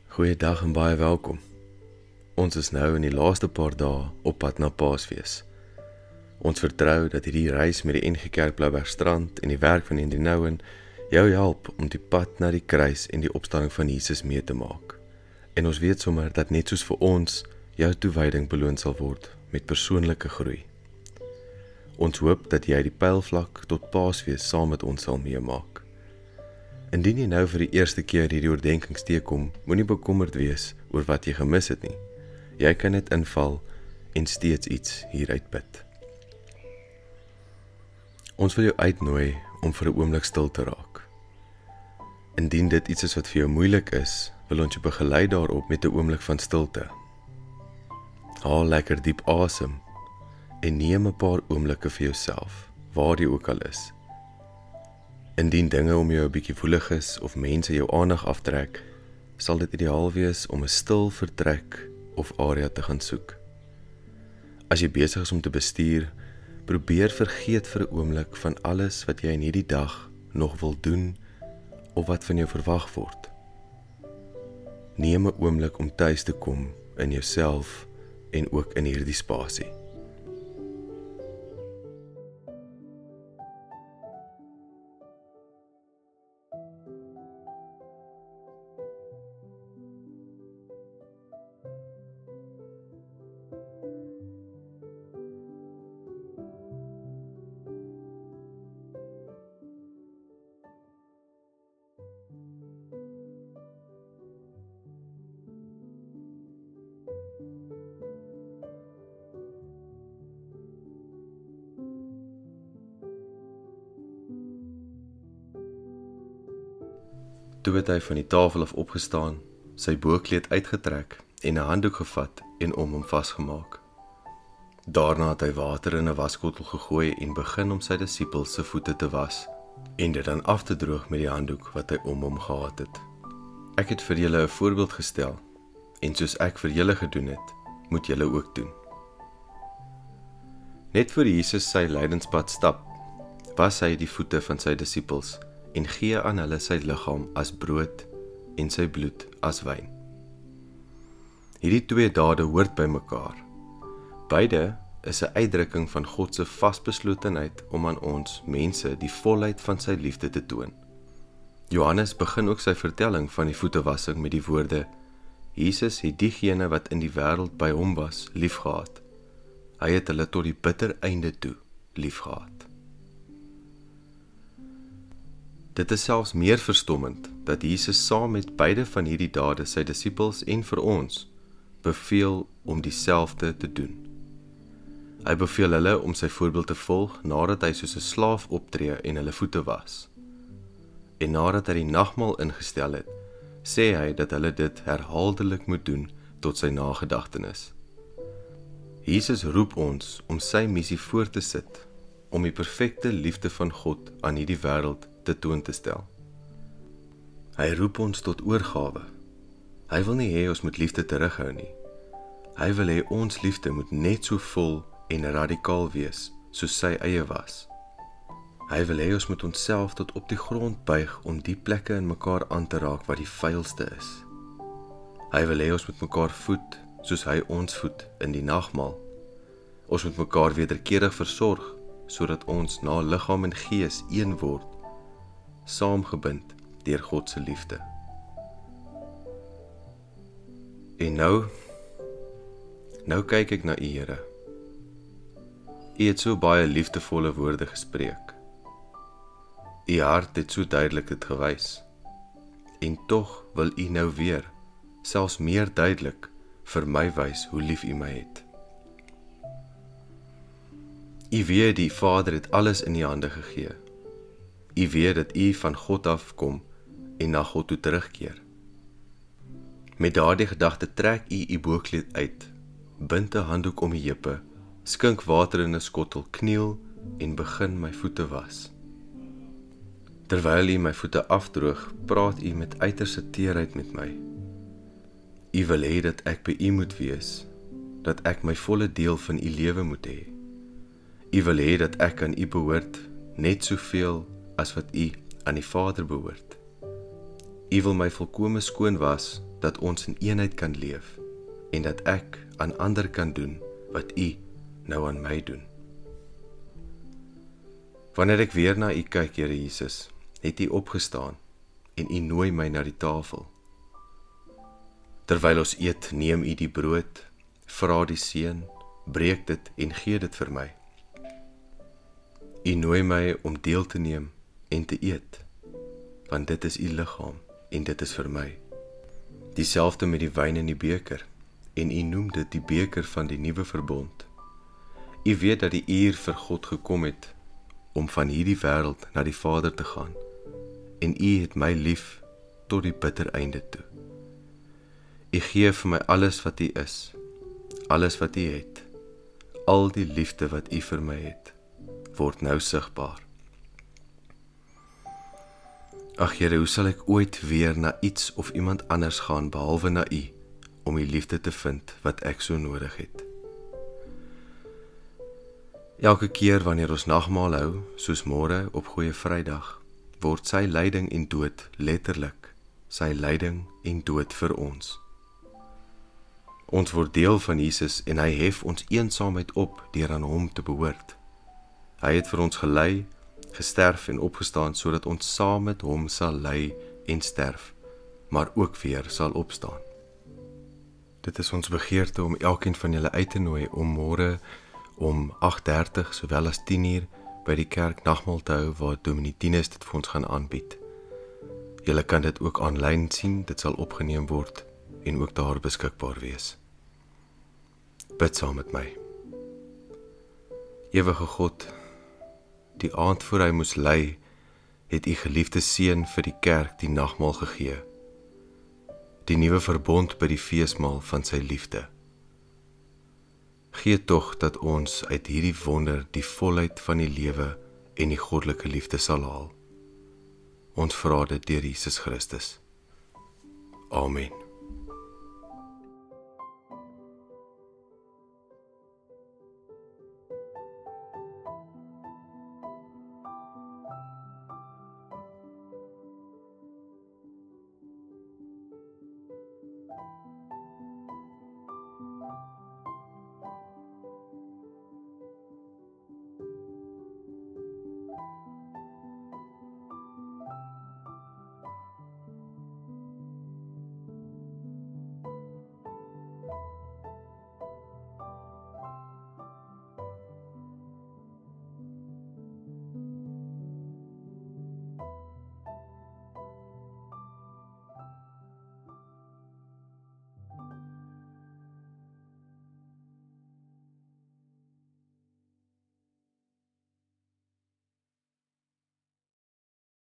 Goeiedag en baie welkom. Ons is nou in die laaste paar dae op pad na Paasfees. Ons vertrou dat hierdie reis met die NG Kerk Bloubergstrand en die werk van Henry Nouwen jou help om die pad na die kruis en die opstanding van Jesus mee te maak. En ons weet sommer dat net soos vir ons, jou toewyding beloon sal word met persoonlike groei. Ons hoop dat jy die pylvlak tot Paasfees saam met ons sal meemaak. Indien jy nou vir die eerste keer hierdie oordenkings teekom, moenie bekommerd wees oor wat jy gemis het nie. Jy kan net inval en steeds iets hieruit bid. Ons wil jou uitnooi om vir 'n oomblik stil te raak. Indien dit iets is wat vir jou moeilik is, wil ons jou begelei daarop met 'n oomblik van stilte. Haal lekker diep asem en neem 'n paar oomblikke vir jouself, waar jy ook al is. Indien dinge om jou 'n bietjie woelig is of mense jou aandag aftrek, sal dit ideaal wees om 'n stil vertrek of area te gaan soek. As jy besig is om te bestuur, probeer vergeet vir 'n oomblik van alles wat jy in hierdie dag nog wil doen of wat van jou verwag word. Neem 'n oomblik om tuis te kom in jouself en ook in hierdie spasie. Toe het hy van die tafel af opgestaan, sy boekleed uitgetrek en 'n handdoek gevat en om hom vasgemaak. Daarna het hy water in 'n waskottel gegooi en begin om sy disippels se voete te was en dit dan af te droog met die handdoek wat hy om hom gehad het. Ek het vir julle 'n voorbeeld gestel en soos ek vir julle gedoen het, moet julle ook doen. Net voor Jesus sy lydenspad stap, was hy die voete van sy disippels en gee aan hulle sy liggaam as brood en sy bloed as wyn. Hierdie twee dade hoort by mekaar. Beide is 'n uitdrukking van God se vasbeslotenheid om aan ons mense die volheid van sy liefde te toon. Johannes begin ook sy vertelling van die voetewassing met die woorde: Jesus het diegene wat in die wêreld by hom was, liefgehad. Hy het hulle tot die bitter einde toe liefgehad. Dit is selfs meer verstommend dat Jesus saam met beide van hierdie dade sy disippels en vir ons beveel om dieselfde te doen. Hy beveel hulle om sy voorbeeld te volg nadat hy soos 'n slaaf optree en hulle voete was. En nadat hy die nagmaal ingestel het, sê hy dat hulle dit herhaaldelik moet doen tot sy nagedagtenis. Jesus roep ons om sy missie voort te sit, om die perfekte liefde van God aan hierdie wêreld te toon te stel. Hy roep ons tot oorgawe. Hy wil nie hê ons moet liefde terughou nie. Hy wil hê ons liefde moet net so vol en radikaal wees, soos sy eie was. Hy wil hê ons moet onsself tot op die grond buig om die plekke in mekaar aan te raak wat die vuilste is. Hy wil hê ons moet mekaar voed, soos hy ons voed in die nagmaal. Ons moet mekaar wederkerig versorg, sodat ons na liggaam en gees een word, saamgebind deur God se liefde. En nou kyk ek na U, Here. U het so baie liefdevolle woorde gespreek. U hart het so duidelik dit gewys. En tog wil U nou weer, selfs meer duidelik, vir my wys hoe lief U my het. U weet die Vader het alles in U hande gegee. U weet dat U van God afkom en na God toe terugkeer. Met daardie gedagte trek U U boekleed uit, bind 'n handdoek om U heupe, skink water in 'n skottel, kniel en begin my voete was. Terwyl U my voete afdroog, praat U met uiterste teerheid met my. U wil hê dat ek by U moet wees, dat ek my volle deel van U lewe moet hê. U wil hê dat ek aan U behoort, net soveel as wat U aan die Vader behoort. U wil my volkome skoon was, dat ons in eenheid kan leef en dat ek aan ander kan doen wat U nou aan my doen. Wanneer ek weer na U kyk, Here Jesus, het U opgestaan en U nooi my na die tafel. Terwyl ons eet, neem U die brood, vra die seën, breek dit en gee dit vir my. U nooi my om deel te neem en te eet, want dit is U liggaam en dit is vir my. Dieselfde met die wyn en die beker, en U noem dit die beker van die nuwe verbond. U weet dat die uur vir God gekom het om van hierdie wêreld na die Vader te gaan, en U het my lief tot die bitter einde toe. U gee vir my alles wat U is, alles wat U het, al die liefde wat U vir my het, word nou sigbaar. Ag Here, hoe sal ek ooit weer na iets of iemand anders gaan behalwe na U, om die liefde te vind wat ek so nodig het. Elke keer wanneer ons nagmaal hou, soos môre op Goeie Vrydag, word sy lyding en dood letterlik, sy lyding en dood vir ons. Ons word deel van Jesus en hy hef ons eensaamheid op deur aan hom te behoort. Hy het vir ons gelei, gesterf en opgestaan sodat ons saam met hom sal ly en sterf, maar ook weer sal opstaan. Dit is ons begeerte om elkeen van julle uit te nooi om môre om 8:30 sowel as 10:00 by die kerk nagmaal te hou waar Dominee Tinus dit vir ons gaan aanbied. Julle kan dit ook aanlyn sien, dit sal opgeneem word en ook daar beskikbaar wees. Bid saam met my. Ewige God, die aand voor hy moes ly, het U geliefde seun vir die kerk die nagmaal gegee, die nuwe verbond by die feesmaal van sy liefde. Gee tog dat ons uit hierdie wonder die volheid van die lewe en die goddelike liefde sal haal. Ons vra dit deur Jesus Christus. Amen.